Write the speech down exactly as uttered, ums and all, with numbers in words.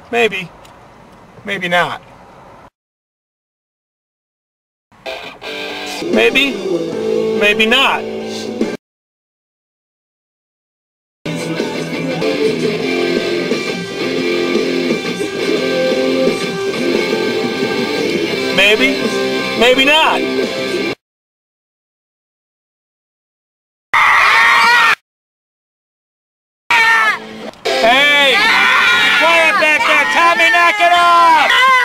Maybe. Maybe not. Maybe. Maybe not. Maybe. Maybe not. Hey! Quiet back there! Tommy, knock it off!